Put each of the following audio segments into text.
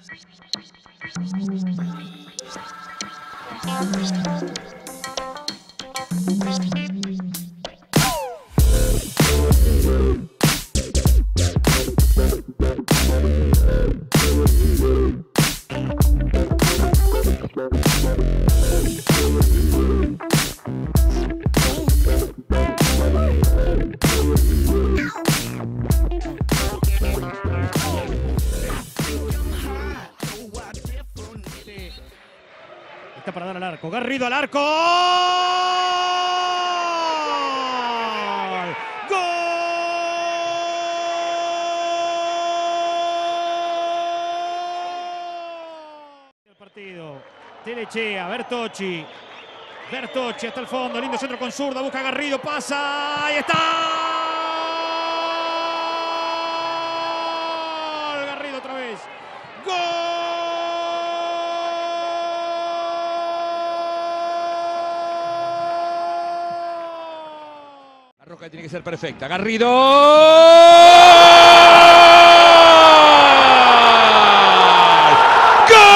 Está para dar al arco. Garrido al arco. ¡Gol! El partido. Telechea, Bertocci hasta el fondo. Lindo centro con zurda. Busca Garrido. Pasa. ¡Ahí está! Garrido otra vez. ¡Gol! La roca tiene que ser perfecta. Garrido. ¡Gol!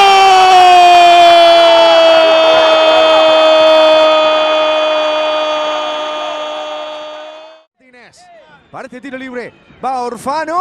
Parece tiro libre. Va Orfano.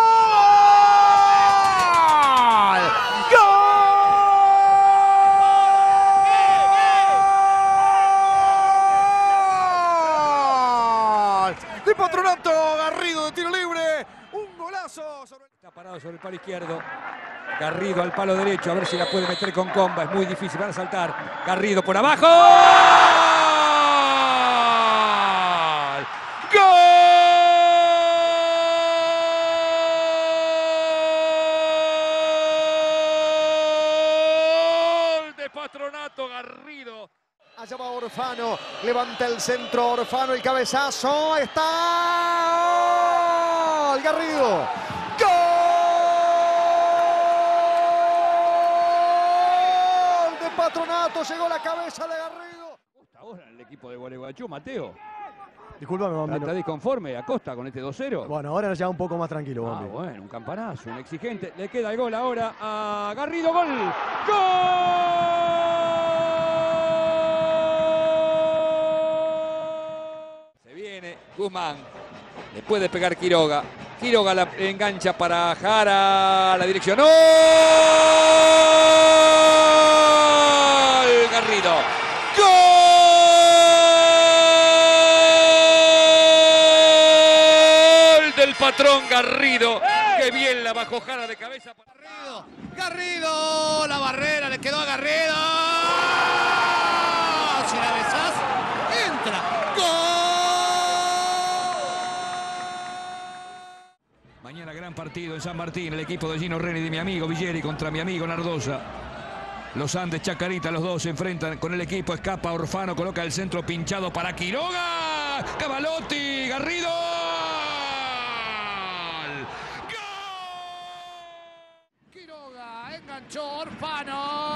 ¡Gol! De Patronato, Garrido de tiro libre. Un golazo. Está parado sobre el palo izquierdo. Garrido al palo derecho. A ver si la puede meter con comba. Es muy difícil. Van a saltar. Garrido por abajo. ¡Gol! Patronato, Garrido. Allá va Orfano, levanta el centro, Orfano, el cabezazo, ahí está, ¡gol! Garrido, ¡gol! De Patronato, llegó la cabeza de Garrido. Ahora el equipo de Gualeguaychú, Mateo. Disculpame, Bambino. ¿Está disconforme Acosta con este 2-0? Bueno, ahora ya un poco más tranquilo, Bambino. Bueno, un campanazo, un exigente. Le queda el gol ahora a Garrido, gol. ¡Gol! Guzmán, le puede pegar Quiroga. Quiroga la engancha para Jara, la dirección. ¡Gol! Garrido. ¡Gol! Del patrón Garrido. ¡Qué bien la bajó Jara de cabeza! Garrido, la barrera le quedó a Garrido. Si la besás, entra. ¡Gol! Mañana gran partido en San Martín, el equipo de Gino Reni de mi amigo Villeri contra mi amigo Nardosa. Los Andes, Chacarita, los dos se enfrentan con el equipo. Escapa Orfano, coloca el centro pinchado para Quiroga. Cavalotti, Garrido. ¡Gol! Quiroga, enganchó Orfano.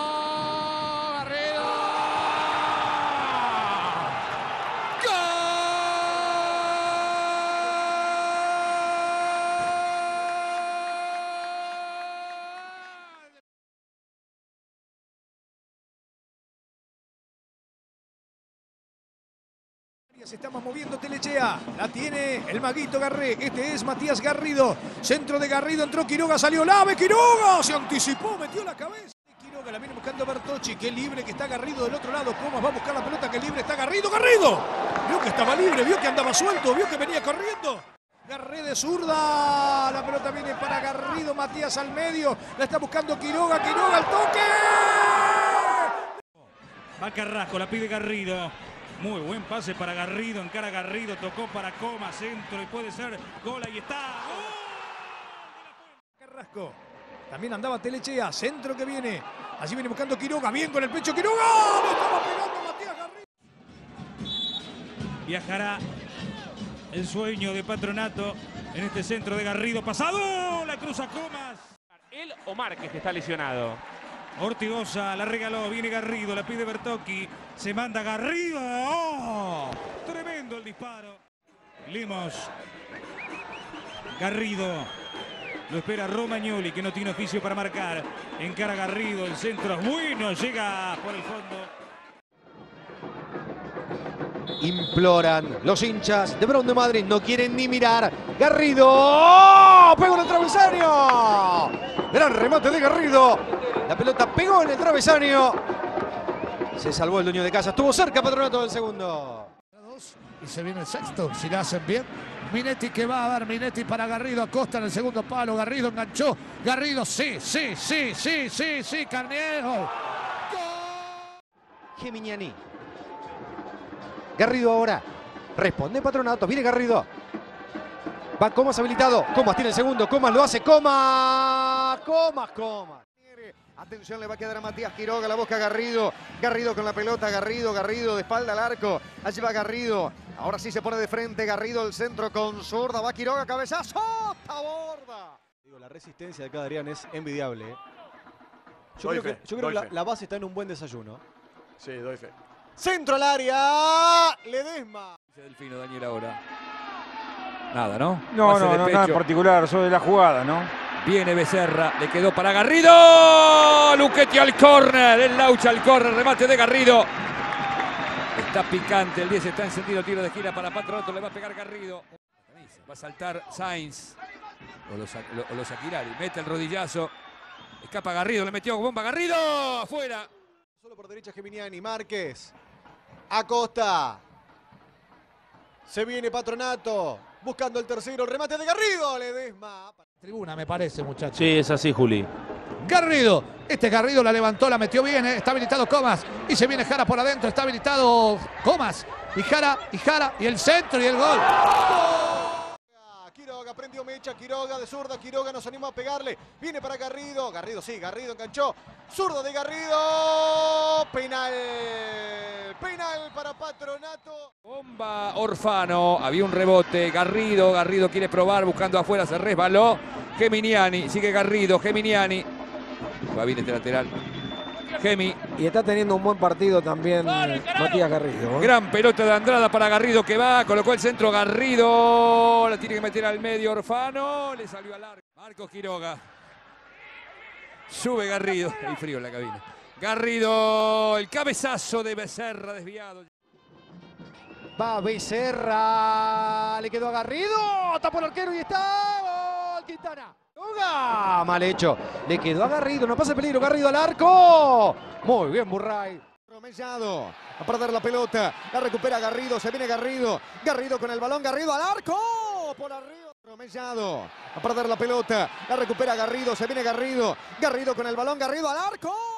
Se está moviendo Telechea, la tiene el maguito Garré, este es Matías Garrido, centro de Garrido, entró Quiroga, salió Lave, Quiroga, se anticipó, metió la cabeza. Quiroga la viene buscando Bertocci, qué libre que está Garrido del otro lado, Comas va a buscar la pelota, qué libre está Garrido, Garrido, vio que estaba libre, vio que andaba suelto, vio que venía corriendo. Garré de zurda, la pelota viene para Garrido, Matías al medio, la está buscando Quiroga, Quiroga al toque. Va Carrasco, la pide Garrido. Muy buen pase para Garrido, encara Garrido, tocó para Comas, centro y puede ser gol, ahí está. ¡Gol! Carrasco, también andaba Telechea, centro que viene, allí viene buscando Quiroga, bien con el pecho Quiroga, le estaba pegando Matías Garrido. Viajará el sueño de Patronato en este centro de Garrido, pasado, la cruza Comas. ¿Él o Márquez está lesionado? Ortigosa la regaló, viene Garrido, la pide Bertocchi, se manda Garrido, ¡oh! Tremendo el disparo. Limos, Garrido, Lo espera Romagnoli, que no tiene oficio para marcar. Encara Garrido, el centro es bueno, llega por el fondo. Imploran los hinchas de Brown de Madrid, no quieren ni mirar. Garrido, ¡oh! Pegó en el travesaño. Gran remate de Garrido. La pelota pegó en el travesaño. Se salvó el dueño de casa, estuvo cerca Patronato del segundo. Y se viene el sexto, si lo hacen bien. Minetti que va a dar, Minetti para Garrido, Acosta en el segundo palo, Garrido enganchó, Garrido, sí, Carneiro. Geminiani. Garrido ahora. Responde Patronato, viene Garrido. Va Comas habilitado, Comas tiene el segundo, Comas lo hace, Comas. Atención, le va a quedar a Matías Quiroga, la busca Garrido. Garrido con la pelota, Garrido de espalda al arco. Allí va Garrido. Ahora sí se pone de frente Garrido al centro con zurda. Va Quiroga, cabezazo, taborda. Digo, la resistencia de cada Adrián es envidiable. Yo Doy creo fe, que doy fe. la base está en un buen desayuno. Sí, doy fe. Centro al área. Ledesma. Delfino, Daniel, ahora. Nada, ¿no? No, Pase de nada en pecho. particular, sobre la jugada, ¿no? Viene Becerra, le quedó para Garrido. Luchetti al córner, el Laucha al córner, remate de Garrido. Está picante, el 10 está encendido, tiro de esquina para Patronato, le va a pegar Garrido. Va a saltar Sainz o los Aquilari, mete el rodillazo. Escapa Garrido, le metió bomba Garrido, afuera. Solo por derecha Geminiani, Márquez. Acosta. Se viene Patronato. Buscando el tercero, el remate de Garrido. Ledesma. Tribuna, me parece, muchachos. Sí, es así, Juli. Garrido, Garrido la levantó, la metió bien, está habilitado Comas y se viene Jara por adentro, está habilitado Comas y Jara y el centro y el gol. Quiroga prendió mecha, Quiroga de zurda, Quiroga nos animó a pegarle, viene para Garrido, Garrido enganchó, zurda de Garrido, penal para Patronato. Bomba Orfano, había un rebote, Garrido quiere probar, buscando afuera, se resbaló. Geminiani, sigue Garrido, Geminiani. Va bien este lateral. Gemi. Y está teniendo un buen partido también Matías Garrido. Gran pelota de Andrada para Garrido que va, colocó el centro Garrido, la tiene que meter al medio Orfano, le salió al largo. Marcos Quiroga. Sube Garrido, hay frío en la cabina. Garrido, el cabezazo de Becerra desviado. Va Becerra, le quedó a Garrido, tapó el arquero y está gol Quintana. ¡Quiroga! Mal hecho, le quedó a Garrido, no pasa peligro, Garrido al arco. Muy bien Burray. Mellado a perder la pelota, la recupera Garrido, se viene Garrido con el balón, Garrido al arco, por arriba. Mellado a perder la pelota, la recupera Garrido, se viene Garrido con el balón, Garrido al arco.